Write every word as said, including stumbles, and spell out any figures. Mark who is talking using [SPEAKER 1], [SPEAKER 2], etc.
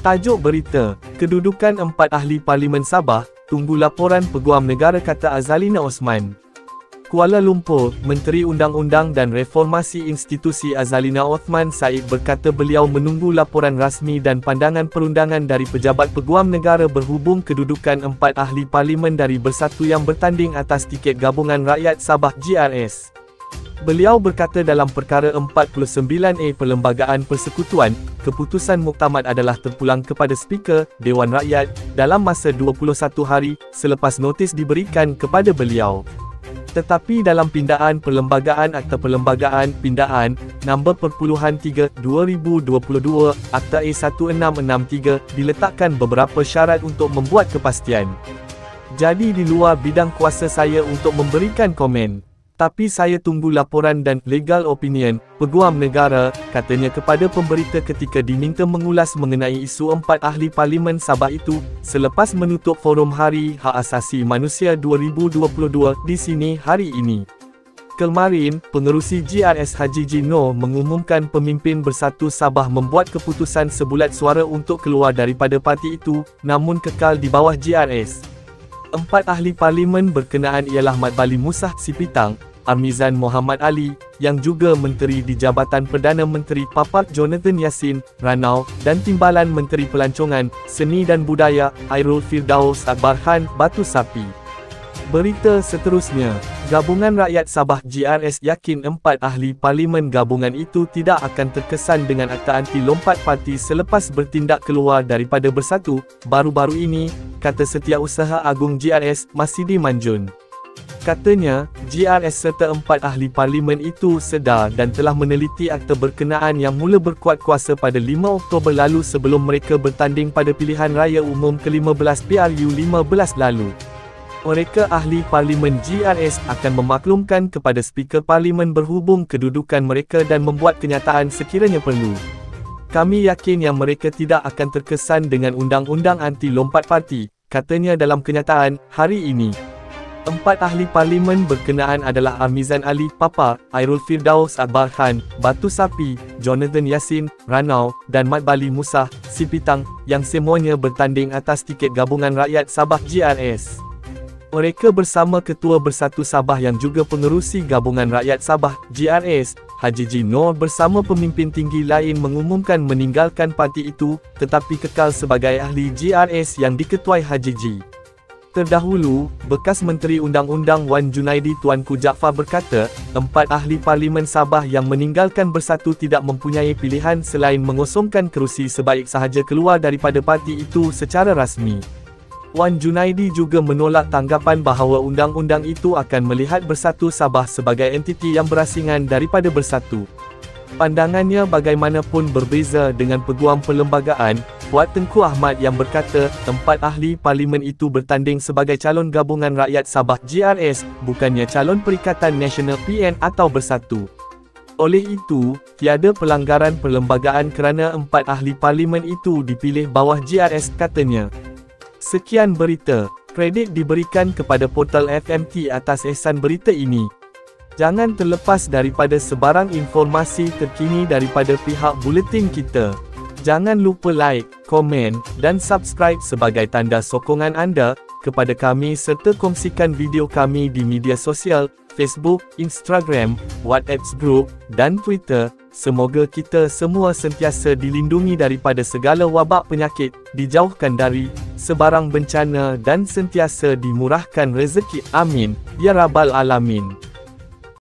[SPEAKER 1] Tajuk berita, kedudukan empat ahli Parlimen Sabah, tunggu laporan Peguam Negara, kata Azalina Othman. Kuala Lumpur, Menteri Undang-Undang dan Reformasi Institusi Azalina Othman Said berkata beliau menunggu laporan rasmi dan pandangan perundangan dari Pejabat Peguam Negara berhubung kedudukan empat ahli Parlimen dari Bersatu yang bertanding atas tiket Gabungan Rakyat Sabah G R S. Beliau berkata dalam perkara empat puluh sembilan A Perlembagaan Persekutuan, keputusan muktamad adalah terpulang kepada Speaker Dewan Rakyat dalam masa dua puluh satu hari selepas notis diberikan kepada beliau. Tetapi dalam pindaan Perlembagaan Akta Perlembagaan Pindaan nombor Perpuluhan tiga dua ribu dua puluh dua Akta A seribu enam ratus enam puluh tiga diletakkan beberapa syarat untuk membuat kepastian. Jadi di luar bidang kuasa saya untuk memberikan komen. Tapi saya tunggu laporan dan legal opinion Peguam Negara, katanya kepada pemberita ketika diminta mengulas mengenai isu empat ahli Parlimen Sabah itu, selepas menutup forum Hari Hak Asasi Manusia dua ribu dua puluh dua di sini hari ini. Kemarin, pengerusi G R S Haji G Noor mengumumkan pemimpin Bersatu Sabah membuat keputusan sebulat suara untuk keluar daripada parti itu, namun kekal di bawah G R S. Empat ahli Parlimen berkenaan ialah Mat Bali Musah Sipitang, Amizan Muhammad Ali, yang juga Menteri di Jabatan Perdana Menteri Papak Jonathan Yassin, Ranau, dan Timbalan Menteri Pelancongan, Seni dan Budaya, Airul Firdaus Akbarhan, Batu Sapi. Berita seterusnya, Gabungan Rakyat Sabah G R S yakin empat ahli Parlimen gabungan itu tidak akan terkesan dengan akta anti lompat parti selepas bertindak keluar daripada Bersatu, baru-baru ini, kata Setiausaha Agung G R S, Masidi Manjun. Katanya, G R S serta empat ahli Parlimen itu sedar dan telah meneliti akta berkenaan yang mula berkuat kuasa pada lima Oktober lalu sebelum mereka bertanding pada pilihan raya umum ke lima belas P R U lima belas lalu. Mereka ahli Parlimen G R S akan memaklumkan kepada Speaker Parlimen berhubung kedudukan mereka dan membuat kenyataan sekiranya perlu. Kami yakin yang mereka tidak akan terkesan dengan undang-undang anti lompat parti, katanya dalam kenyataan hari ini. Empat ahli Parlimen berkenaan adalah Amizan Ali, Papa, Airul Firdaus Akbarhan, Batu Sapi, Jonathan Yassin, Ranau, dan Mat Bali Musah Sipitang, yang semuanya bertanding atas tiket Gabungan Rakyat Sabah G R S. Mereka bersama Ketua Bersatu Sabah yang juga pengerusi Gabungan Rakyat Sabah G R S, Haji G Noor bersama pemimpin tinggi lain mengumumkan meninggalkan parti itu, tetapi kekal sebagai ahli G R S yang diketuai Haji G. Terdahulu, bekas Menteri Undang-Undang Wan Junaidi Tuanku Jaafar berkata, empat ahli Parlimen Sabah yang meninggalkan Bersatu tidak mempunyai pilihan selain mengosongkan kerusi sebaik sahaja keluar daripada parti itu secara rasmi. Wan Junaidi juga menolak tanggapan bahawa undang-undang itu akan melihat Bersatu Sabah sebagai entiti yang berasingan daripada Bersatu. Pandangannya bagaimanapun berbeza dengan Peguam Perlembagaan, Puat Tengku Ahmad yang berkata, empat ahli Parlimen itu bertanding sebagai calon Gabungan Rakyat Sabah G R S, bukannya calon Perikatan Nasional P N atau Bersatu. Oleh itu, tiada pelanggaran perlembagaan kerana empat ahli Parlimen itu dipilih bawah G R S, katanya. Sekian berita, kredit diberikan kepada portal F M T atas ihsan berita ini. Jangan terlepas daripada sebarang informasi terkini daripada pihak buletin kita. Jangan lupa like, komen, dan subscribe sebagai tanda sokongan anda kepada kami serta kongsikan video kami di media sosial, Facebook, Instagram, WhatsApp group, dan Twitter. Semoga kita semua sentiasa dilindungi daripada segala wabak penyakit, dijauhkan dari sebarang bencana dan sentiasa dimurahkan rezeki. Amin, ya Rabbal Alamin.